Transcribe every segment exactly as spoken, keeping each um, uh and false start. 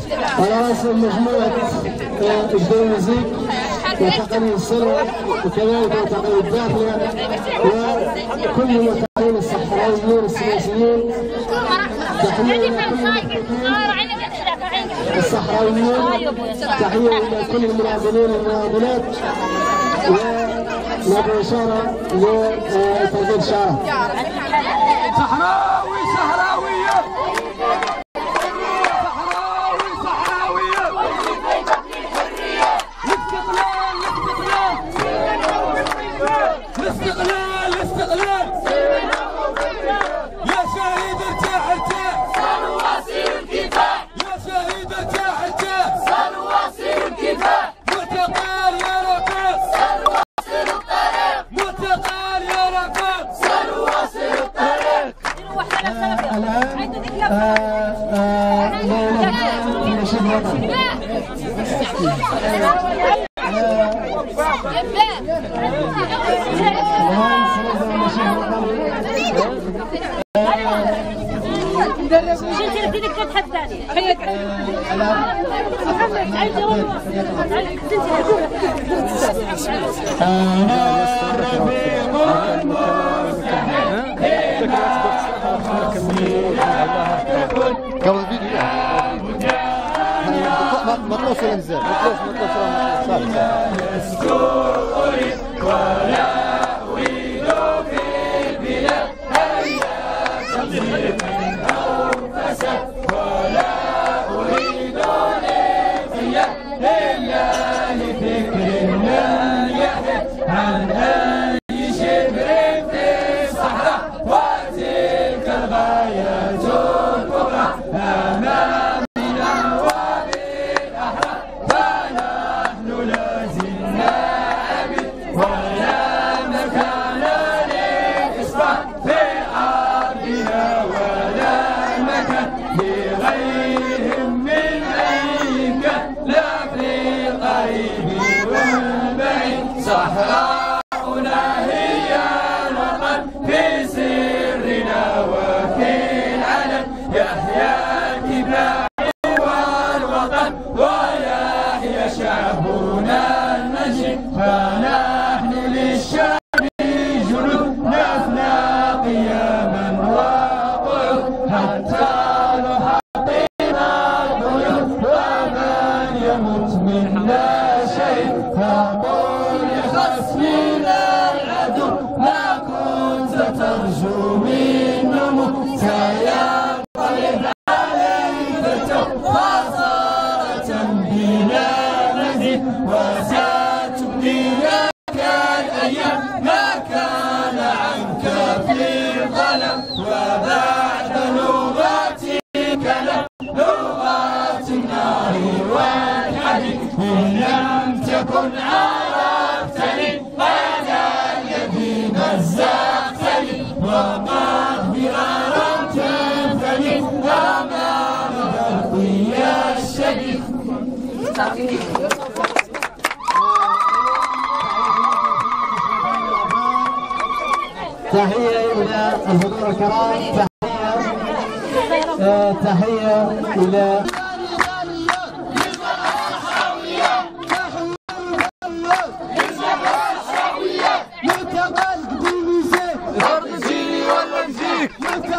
على راس مجموعة إجدال المزيك وتقنين السلوى وكذلك وتقنين الداخلة وكل المتابعين الصحراويين السياسيين تحية الصحراويين تحية إلى كل المناضلين والمناضلات ونبغي إشارة لتوجيه شعار صحراوي صحراوية الاستقلال الاستقلال يا شهيد ارتاح ارتاح سنواصل الكفاح يا شهيد ارتاح ارتاح سنواصل الكفاح معتقل يا رفيق سنواصل الطريق معتقل يا رفيق سنواصل الطريق. شنو بدك تتحداني؟ قبل الفيديو ما تطلعوش ولا نزال ما تطلعوش ما تطلعوش ولا أريد في البلاد هيا أو فساد ولا أريد للقيام إلا لفكر لا يحد عن أي شبر في الصحراء وتلك الغاية الكبرى أمامنا وبالأحرار فنحن لازلنا عبيد ولا مكان للإصرار في أرضنا ولا مكان لغيرهم من أي كان لا في القريب والبعيد. صحراؤنا هي الوطن في سرنا وفي العلن يحيا الكفاح والوطن ويحيا شعبنا المجيد فنحن للشعب جنود نفنى قياما وقعود حتى نحطم القيود ومن يموت منا شيء فقل لخصمنا العدو ما كنت ترجو منهم سينقلب عليك التوب خسارة بلا مزيد وستبدي لك الأيام ما كان عنك في الظلم وبعد لغتك لا لغة النار والحديد إن لم تكن عرفتني أنا الذي مزقتني ومغفرة تنفني أمام ضربي الشديد. تحية إلى الحضور الكرام تحية تحية إلى أرض تجيني والله نجيك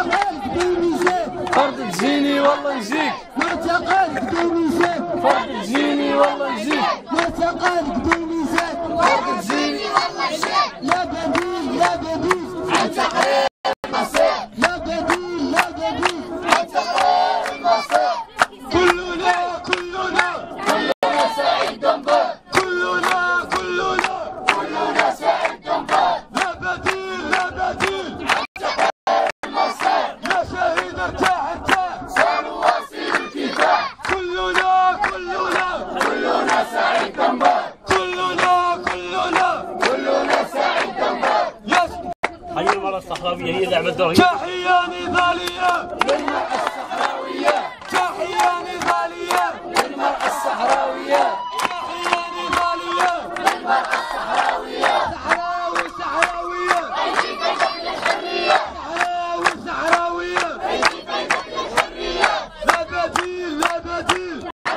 أرض تجيني والله نجيك معتقل بدون زيت أرض تجيني والله نجيك معتقل بدون زيت أرض تجيني والله نجيك لا بديل لا بديل عن تقرير المصير لا بديل لا بديل عن تقرير المصير. كلنا كلنا كلنا سعيد دنبور كلنا كلنا كلنا سعيد دنبور لا بديل لا بديل عن تقرير المصير يا شهيد ارتاح ارتاح سنواصل الكفاح كلنا كلنا كلنا سعيد دنبور كلنا كلنا كلنا سعيد دنبور. يس هي المرأة الصحراوية هي لعبة دور. تحية نضالية للمرأة الصحراوية تحية نضالية للمرأة الصحراوية تحية نضالية للمرأة الصحراوية. صحراوي صحراوية أيدي بيدك للحرية صحراوي صحراوية أيدي بيدك للحرية. لا بديل لا بديل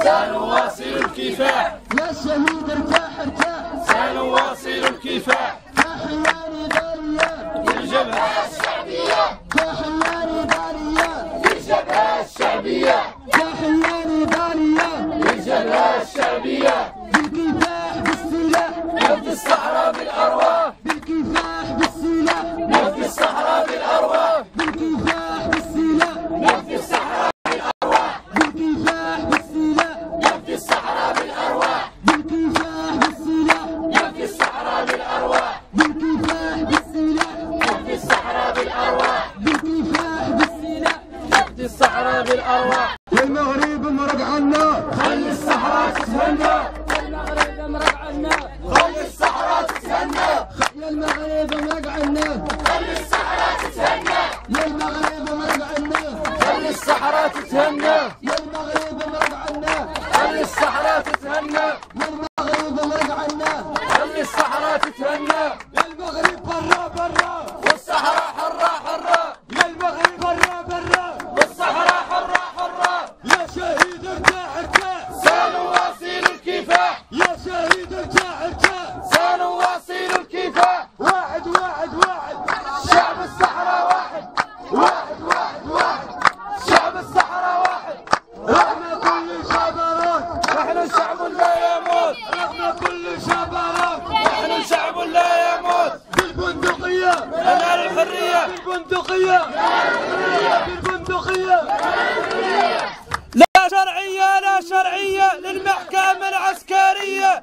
سنواصل الكفاح يا شهيد ارتاح ارتاح سنواصل الكفاح تحيا نضاليات للجبهة الشعبية تحيا نضاليات للجبهة الشعبية تحيا نضاليات للجبهة الشعبية بالكفاح بالسلاح نفدي الصحراء بالأرواح بالكفاح بالسلاح نفدي الصحراء بالأرواح بالكفاح بالسلاح نفدي الصحراء بالأرواح بالكفاح بالسلاح نفدي الصحراء بالأرواح بالكفاح بالسلاح نفدي الصحراء بالأرواح بالكفاح بالسلاح نفدي الصحراء بالأرواح بالكفاح بالسلاح نفدي الصحراء بالأرواح والمغرب مرق عنا خلي الصحراء تتهنى المغرب مرق عنا خلي الصحراء تتهنى يا المغرب مرق عنا خلي الصحراء تتهنى يا المغرب مرق عنا خلي الصحراء تتهنى يا المغرب مرق عنا خلي الصحراء تتهنى يا المغرب مرق عنا خلي الصحراء تتهنى يا المغرب برا برا والصحراء حرة حرة يا المغرب برا برا والصحراء حرة حرة يا شهيد ارتاح ارتاح سنواصل الكفاح يا شهيد ارتاح ارتاح سنواصل الكفاح واحد واحد واحد شعب الصحراء واحد واحد واحد واحد شعب الصحراء واحد رغم كل شبرات نحن شعب لا يموت رغم كل شبرات نحن شعب لا يموت بالبندقية ننال الحرية بالبندقية بالبندقية لا شرعية لا شرعية للمحكمة العسكرية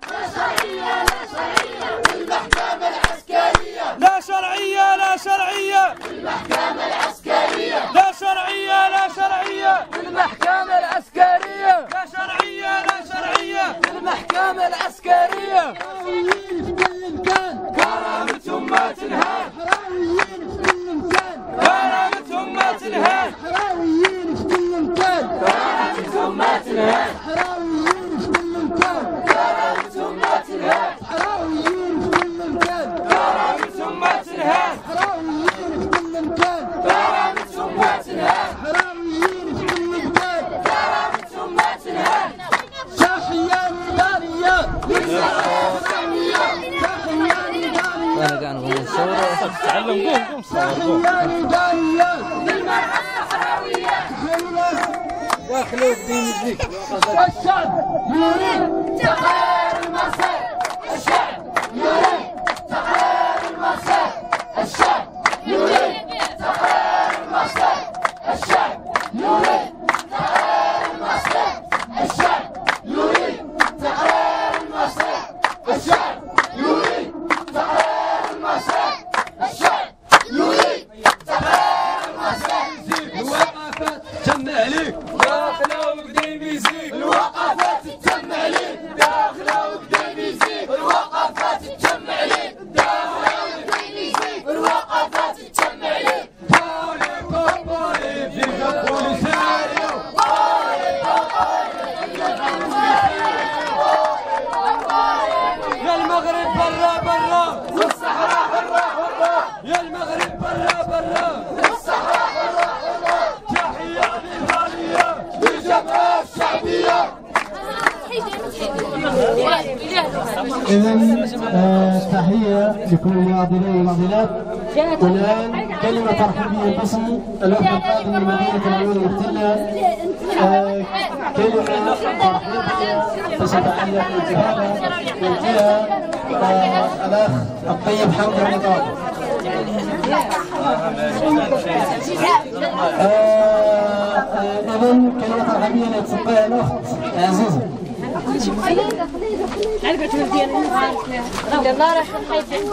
لا شرعية لا شرعية المحكمة العسكرية لا شرعية لا شرعية المحكمة العسكرية لا شرعية لا شرعية المحكمة العسكرية حراويين في كل مكان كرامتهم ما تنهان حراويين في كل مكان كرامتهم ما تنهان حراويين في كل مكان كرامتهم ما تنهان حراويين في كل مكان كرامتهم ما تنهان حراويين في كل مكان كرامتهم ما تنهان حراويين في كل مكان كرامتهم ما تنهان حراويين في كل مكان كرامتهم ما تنهان تحيا نضاليات تحيا نضاليات تعلم قوم قوم صور قوم تحيا نضاليات للمرأة الصحراوية داخلوا الدين الزيك الشعب يريد تغيير المصير الشعب يريد تغيير المصير الشعب يريد تغيير المصير الشعب يريد تغيير المصير الشعب يريد تغيير المصير الشعب يريد تغيير المصير الشعب يريد تغيير المصير الوقفات تم عليك داخله وقديم يزيد الوقفات تتم عليك داخله وقديم يزيد الوقفات تتم عليك داخله وقديم يزيد الوقفات تتم عليك بولي بولي في بوليساريو يا المغرب برا برا والصحراء حرة حرة يا المغرب برا برا والصحراء حرة حرة تحية نضالية للجبهة الشعبية إذا تحية لكل المعضلين والمعضلات. والآن كلمة ترحيبية باسم الوفد القادم من مدينة العيون المحتلة. آه، كلمة ترحيبية تتعلق بالانتخابات من جهة آه، الأخ الطيب حمد رمضان. إذا كلمة ترحيبية لتلقيها الأخت عزيزة. الله راح نحيد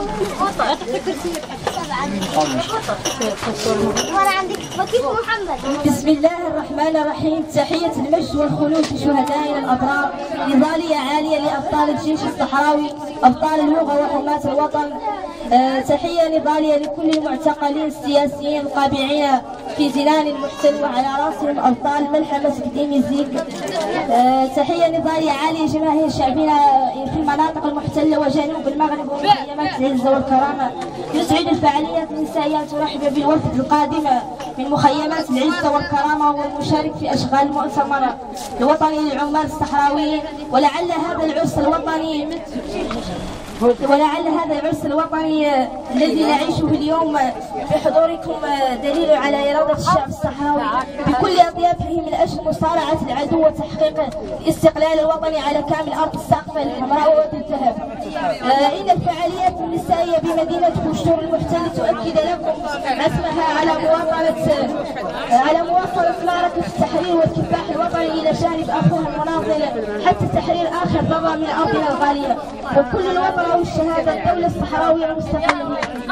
بسم الله الرحمن الرحيم. تحية المجد والخلود لشهدائنا الأبرار، نضالية عالية لأبطال الجيش الصحراوي، أبطال اللغة وحماة الوطن. أه تحية نضالية لكل المعتقلين السياسيين القابعين في زنان المحتل وعلى رأسهم أبطال ملحمة قديم الزيك. أه تحية نضالية عالية لجماهير شعبنا في المناطق المحتلة وجنوب المغرب ومخيمات العزة والكرامة. يسعد الفعاليات النسائية ترحب بالوفد القادمة من مخيمات العزة والكرامة والمشارك في أشغال المؤتمر الوطني للعمال الصحراويين. ولعل هذا العرس الوطني ولعل هذا العرس الوطني الذي نعيشه اليوم بحضوركم دليل على إرادة الشعب الصحراوي بكل أطيافه من أجل مصارعة العدو وتحقيق الاستقلال الوطني على كامل أرض الساقفة الحمراء ووادي الذهب. إن الفعاليات النسائية بمدينة بوشتور المحتلة تؤكد لكم عزمها على مواصلة على مواصلة معركة التحرير والكفاح الوطني إلى جانب أخوها المناضل حتى تحرير آخر ذرة من أرضنا الغالية. وكل الوطن والشهادة الدولة الصحراوية المستقلة.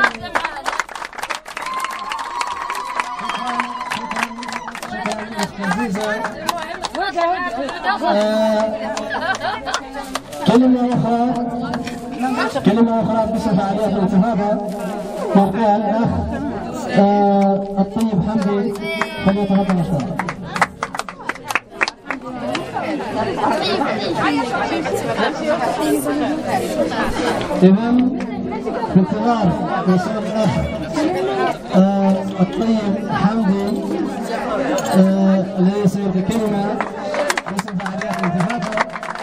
كلمة أخرى كلمة أخرى باسم فعاليات الانتفاضة موقعها الأخ الطيب حمدي فليتفضل مشكورا. إذن في انتظار وصول الأخ الطيب حمدي الذي سيلقي كلمة باسم فعاليات الانتفاضة.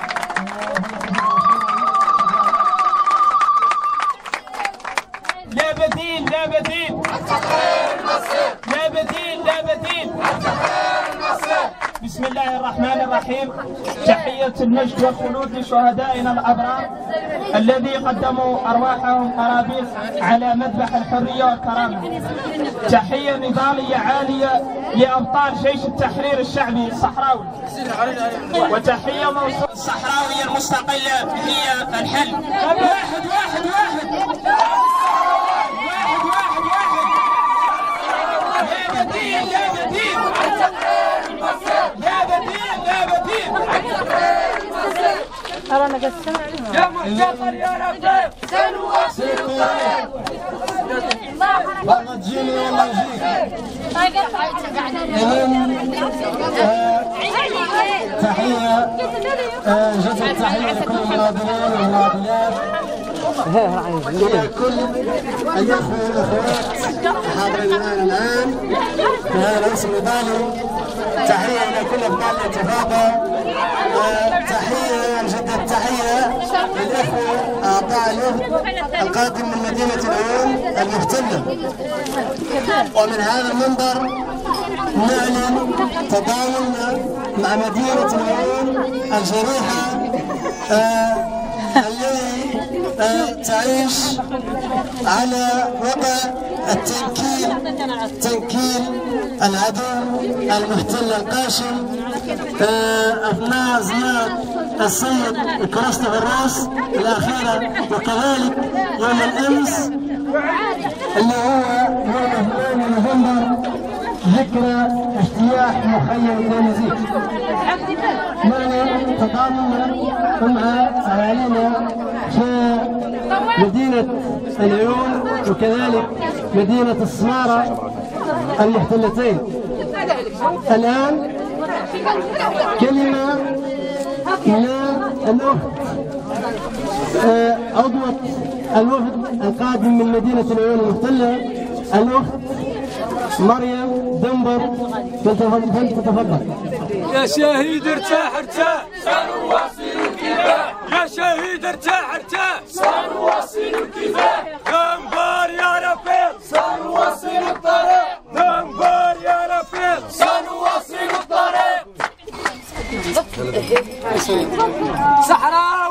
لا بديل لا بديل لا بديل لا بديل. بسم الله الرحمن الرحيم. تحية المجد والخلود لشهدائنا الأبرار الذي قدموا أرواحهم قرابيس على مذبح الحرية والكرامة. تحية نضالية عالية لأبطال جيش التحرير الشعبي الصحراوي. وتحية موصولة الصحراوية المستقلة هي الحل. واحد واحد واحد واحد واحد واحد. لا بديل لا بديل لا بديل لا بديل. يا محتفل يا رفيق سنواصل الطريق. والله تجيني والله نجيك. تحية جزء التحية لكل المناضلين والمناضلات ولكل الأخوة والأخوات الحاضرين معنا الآن في هذا العرس النضالي. تحية إلى كل أبطال الانتفاضة. تحية جد التحية للإخوة أعضاء الوفد القادم من مدينة العيون المحتلة. ومن هذا المنبر نعلن تضامننا مع مدينة العيون الجريحة التي تعيش على وضع التنكيل تنكيل العدو المحتل القاشم أثناء زيارة السيد كريستوفر روس الأخيرة، وكذلك يوم الأمس اللي هو يوم اثنين نوفمبر ذكرى اجتياح مخيم دانزيك. معنا تضامننا مع أهالينا في مدينة العيون وكذلك مدينة السمارة المحتلتين. الآن كلمة للأخت عضوة الوفد القادم من مدينة العيون المحتلة الأخت مريم دنبر، فلتتفضل. يا شهيد ارتاح ارتاح سنواصل الكفاح. يا شهيد ارتاح ارتاح سنواصل الكفاح. دنبر يا رفيق سنواصل الطريق. دنبر يا رفيق سنواصل الطريق. صحراء